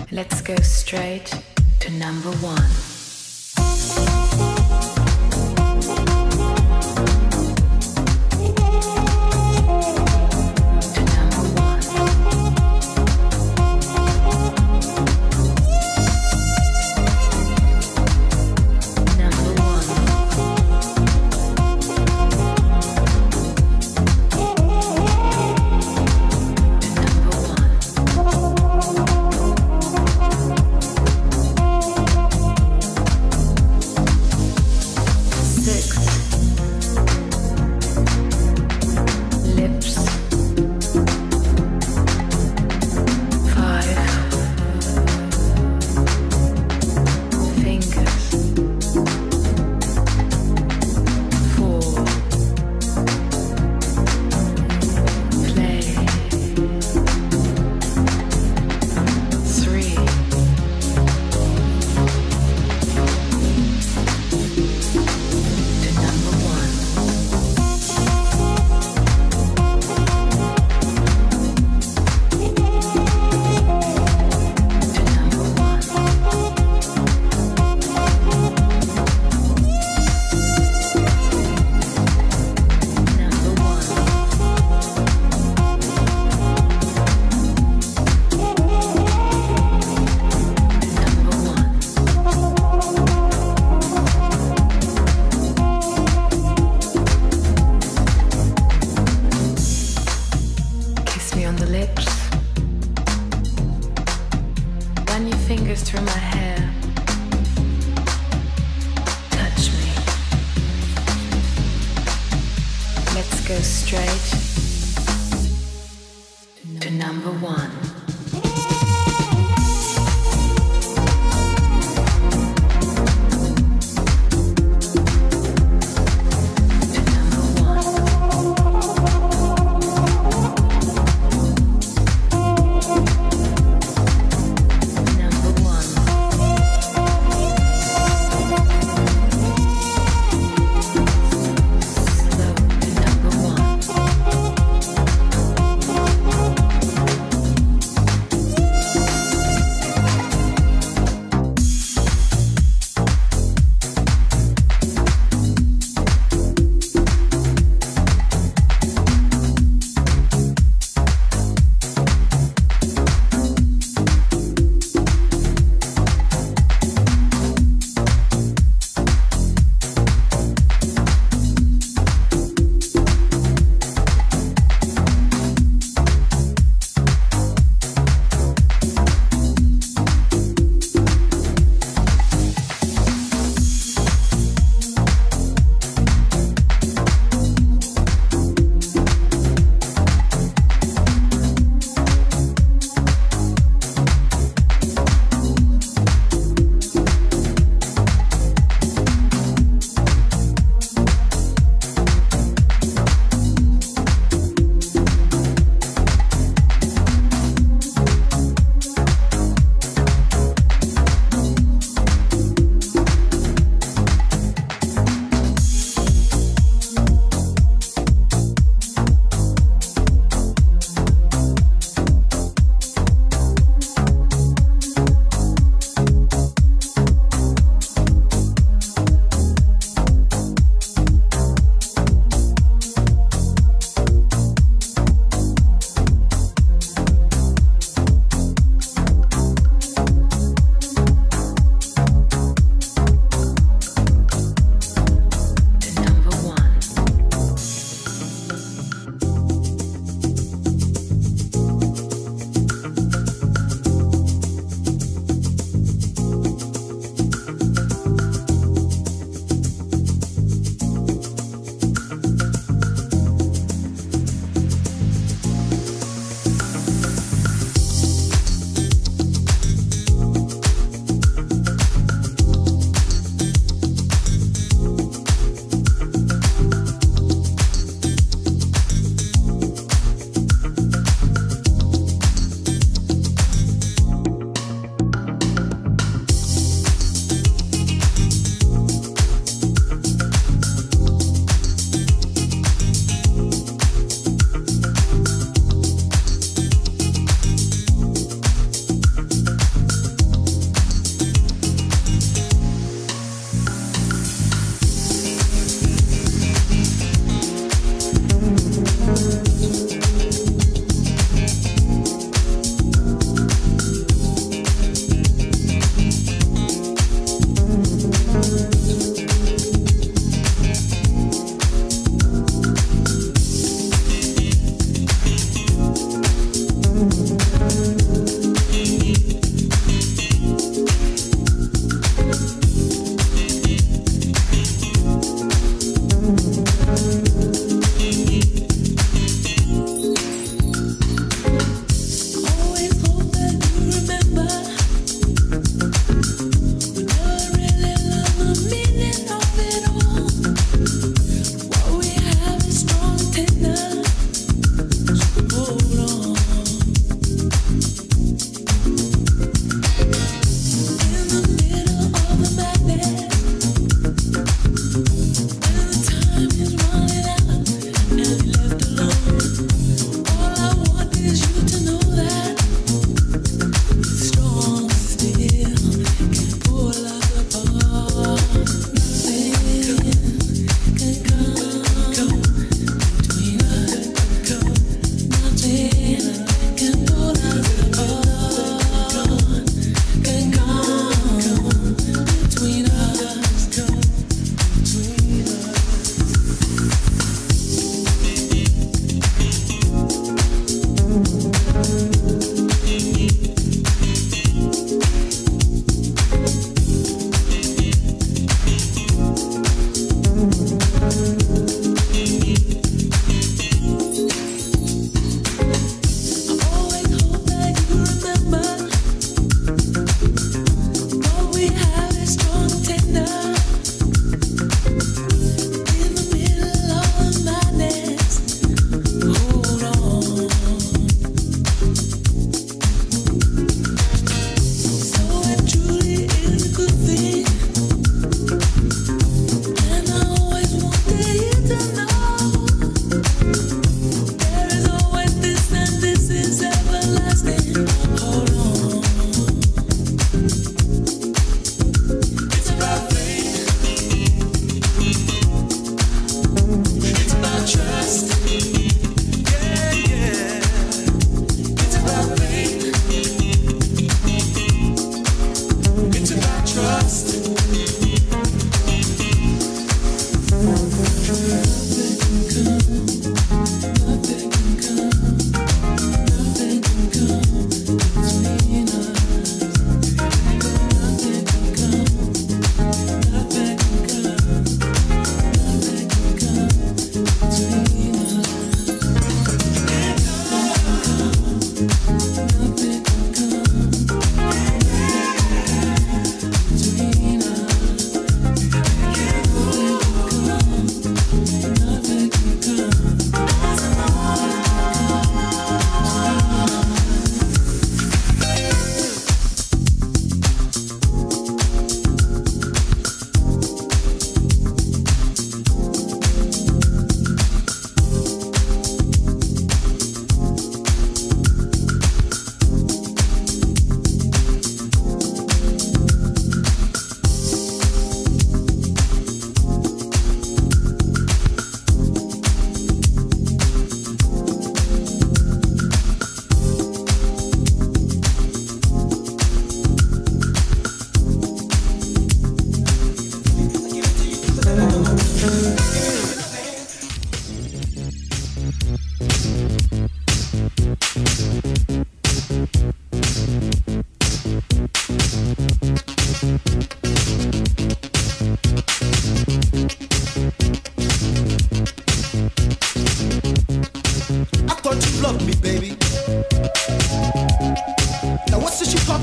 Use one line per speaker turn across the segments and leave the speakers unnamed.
Let's go straight to number one. Through my hair, touch me. Let's go straight to number one.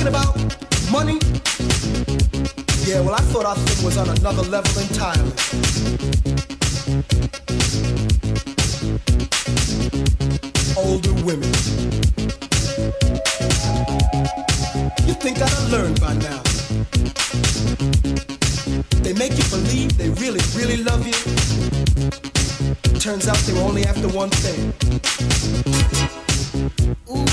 talking about money? Yeah, well, I thought our thing was on another level entirely. Older women. You think I'd have learned by now. They make you believe they really, really love you. Turns out they were only after one thing. Ooh.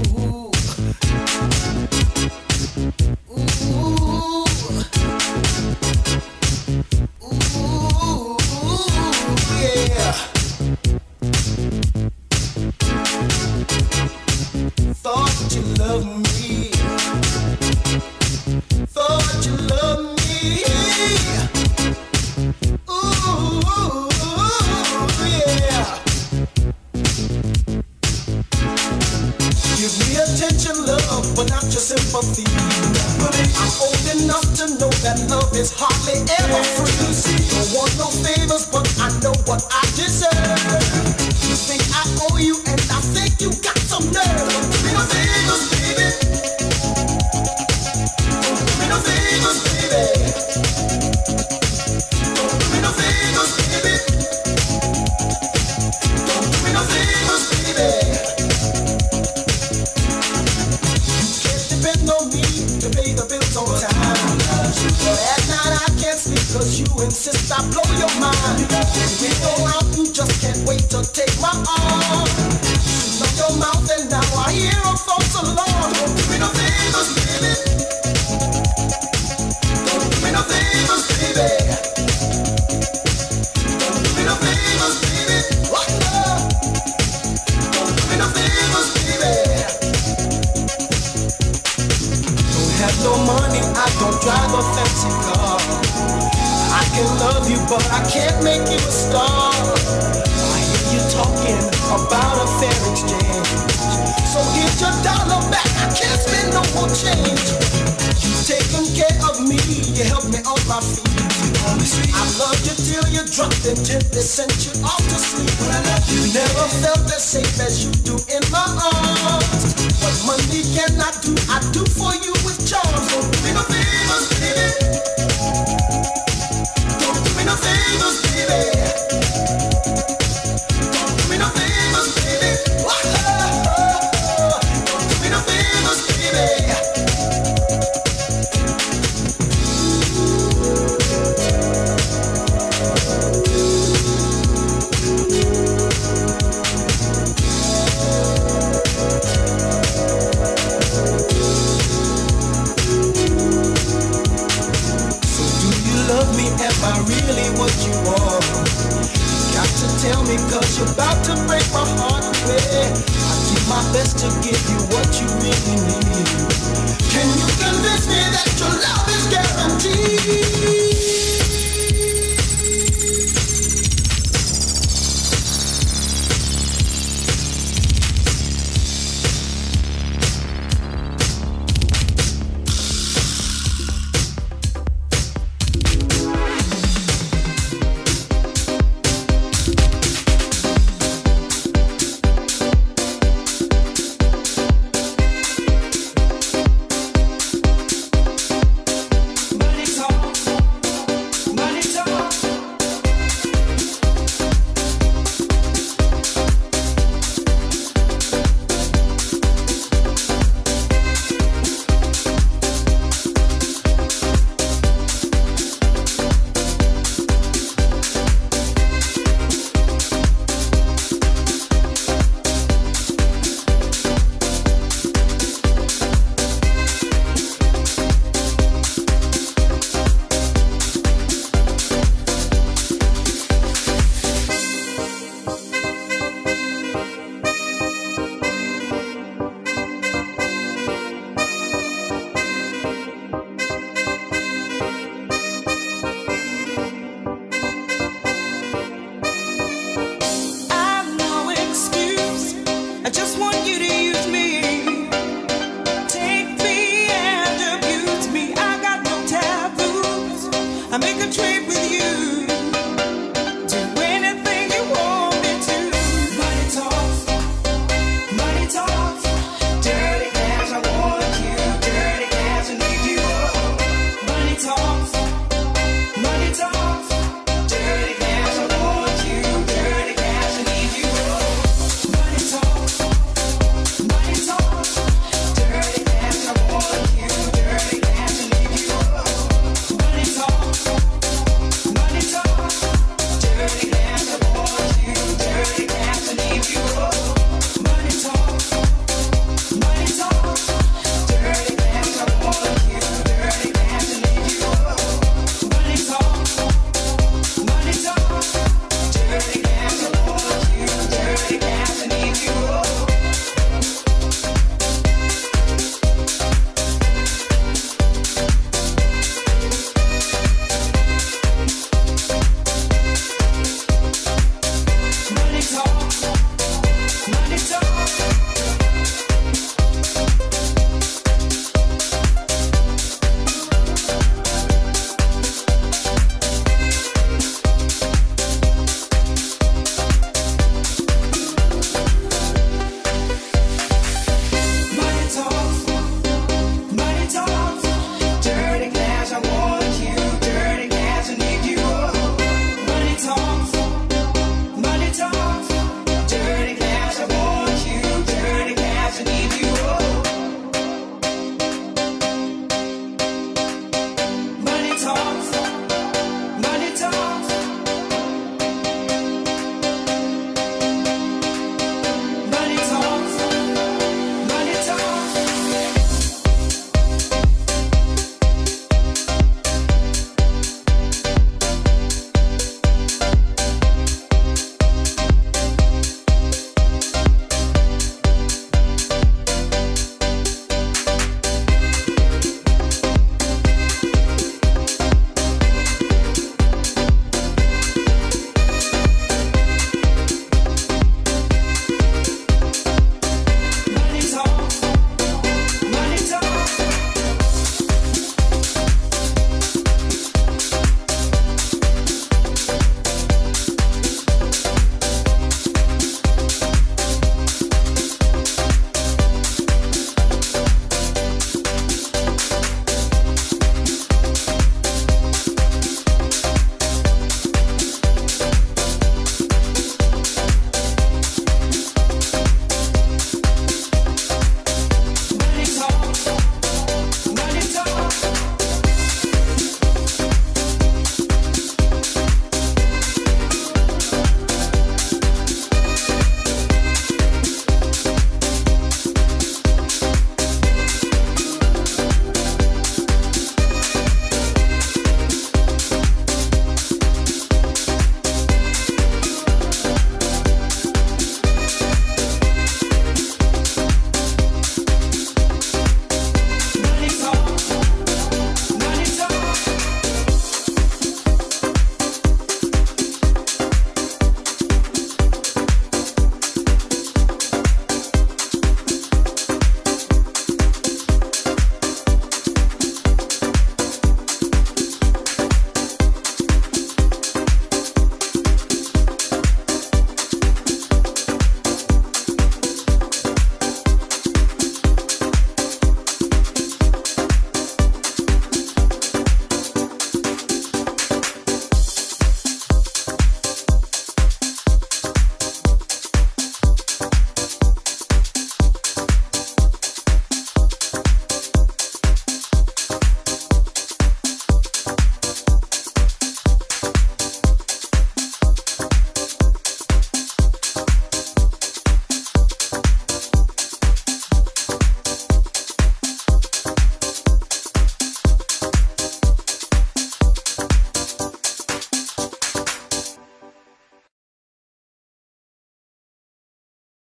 Sympathy. I'm old enough to know that love is hardly ever free. Don't want no favors, but I know what I deserve. You think I owe you, and I think you got some nerve. Don't do me no favors, baby. Don't do me no favors, baby. Don't do me no favors, baby. Don't do me no favors, baby. To pay the bills on time. But at night I can't sleep cause you insist I blow your mind. When we go out you just can't wait to take my arm. You know your mouth and now I hear a false alarm. Don't do me no favors, baby. Don't do me no favors, baby. Don't do me no favors, baby. What love? Don't do me no favors, baby. Have no money, I don't drive a fancy car. I can love you, but I can't make you a star. I hear you talking about a fair exchange. So here's your dollar back, I can't spend no more change. You've taken care of me, you helped me on my feet. I loved you till you dropped and gently sent you off to sleep. You never felt as safe as you do in my arms. What money can I do for you with charms. Don't do me no favors, baby. Don't do me no favors, baby. Don't do me no favors, baby. Don't do me no favors, baby. Am I really what you want? You got to tell me cause you're about to break my heart away. I do my best to give you what you really need.